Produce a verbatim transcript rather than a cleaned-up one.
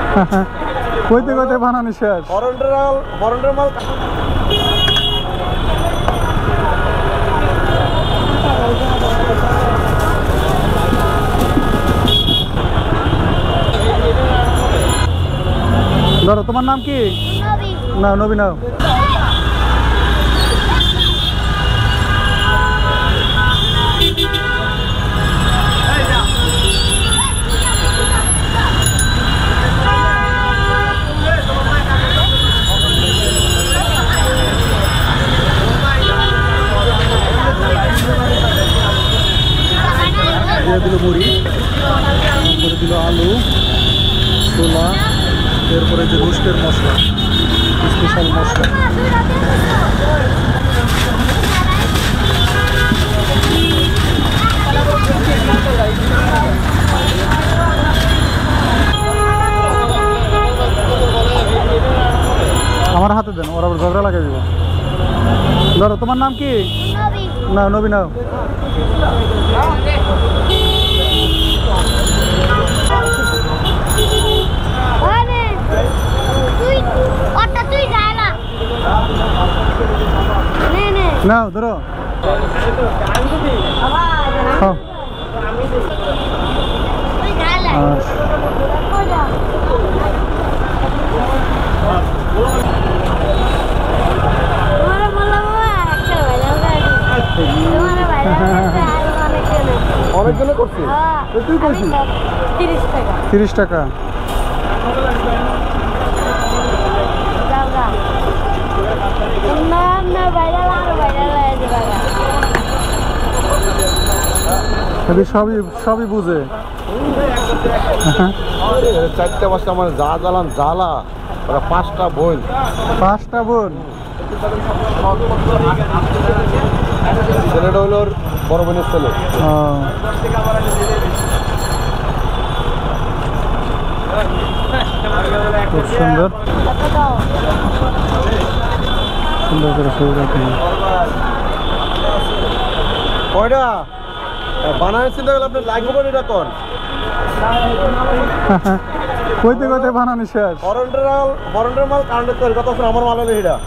কইতে কইতে বানানো শেষ। ফরেনের মাল ফরেনের মাল ধরো, তোমার নাম কি? না, নবী নাও। দিয়ে দিল মুড়ি, করে দিল আলু, ছোলা, এরপরে যে রোস্টের মশলা, স্পেশাল মশলা। আমার হাতে দেন, ওরা আবার ঝগড়া লাগিয়ে দিব। ধরো, তোমার নাম কি? না, নবী নাও। নাও, ধরো। অনেকগুলো করছি, তুই করছিস তিরিশ টাকা। তিরিশ টাকা সবই সবই বুঝে। চারটা পাঁচটা আমার যা জ্বালান জ্বালা, ওরা পাঁচটা বোন। পাঁচটা বোন? ছেলেটা হলো ওর বড় বোনের ছেলে। খুব সুন্দর সুন্দর করে সবজি। কয়টা বানানোর চিন্তা করলে আপনার লাগবে কোন এটা কোন? কইতে কইতে বানানো শেষ। ফরেনের মাল ফরেনের মাল কারেন্টের তৈরি, কত আমার মাল হলো এটা।